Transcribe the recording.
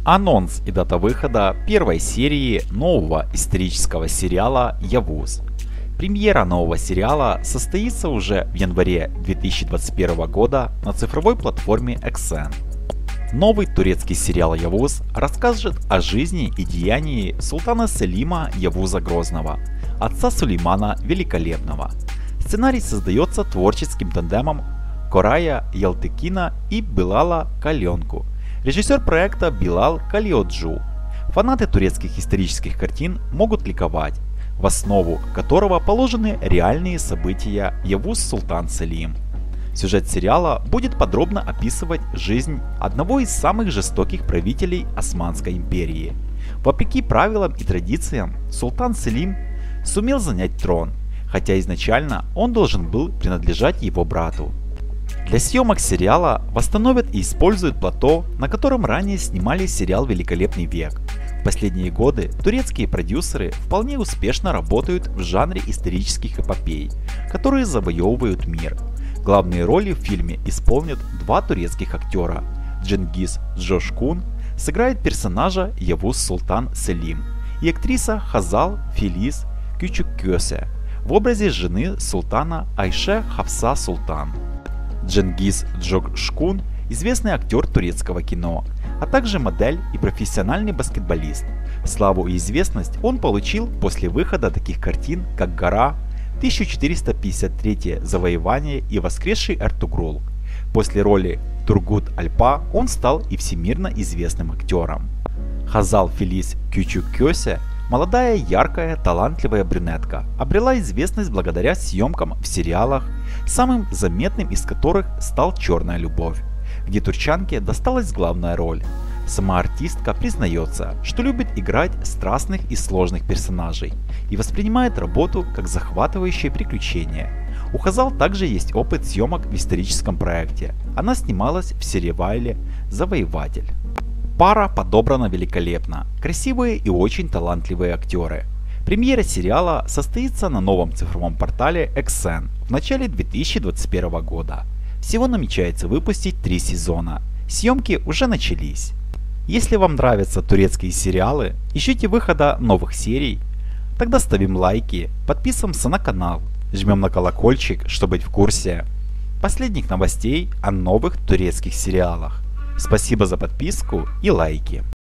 Анонс и дата выхода первой серии нового исторического сериала «Явуз». Премьера нового сериала состоится уже в январе 2021 года на цифровой платформе XN. Новый турецкий сериал «Явуз» расскажет о жизни и деянии султана Селима Явуза Грозного, отца Сулеймана Великолепного. Сценарий создается творческим тандемом Корая Ялтыкина и Билала Каленку. Режиссер проекта Билал Калиоджу. Фанаты турецких исторических картин могут ликовать, в основу которого положены реальные события Явуз Султан Селим. Сюжет сериала будет подробно описывать жизнь одного из самых жестоких правителей Османской империи. Вопреки правилам и традициям, Султан Селим сумел занять трон, хотя изначально он должен был принадлежать его брату. Для съемок сериала восстановят и используют плато, на котором ранее снимали сериал «Великолепный век». В последние годы турецкие продюсеры вполне успешно работают в жанре исторических эпопей, которые завоевывают мир. Главные роли в фильме исполнят два турецких актера. Дженгиз Джошкун сыграет персонажа Явуз Султан Селим и актриса Хазал Филиз Küçükköse в образе жены султана Айше Хафса Султан. Дженгиз Джошкун – известный актер турецкого кино, а также модель и профессиональный баскетболист. Славу и известность он получил после выхода таких картин, как «Гора», 1453 завоевание и «Воскресший Эртугрул». После роли Тургут Альпа он стал и всемирно известным актером. Хазал Филиз Küçükköse – молодая, яркая, талантливая брюнетка, обрела известность благодаря съемкам в сериалах, самым заметным из которых стал «Черная любовь», где турчанке досталась главная роль. Сама артистка признается, что любит играть страстных и сложных персонажей и воспринимает работу как захватывающее приключение. У Хазал также есть опыт съемок в историческом проекте. Она снималась в сериале «Завоеватель». Пара подобрана великолепно, красивые и очень талантливые актеры. Премьера сериала состоится на новом цифровом портале XN в начале 2021 года. Всего намечается выпустить 3 сезона. Съемки уже начались. Если вам нравятся турецкие сериалы, ищите выхода новых серий, тогда ставим лайки, подписываемся на канал, жмем на колокольчик, чтобы быть в курсе последних новостей о новых турецких сериалах. Спасибо за подписку и лайки.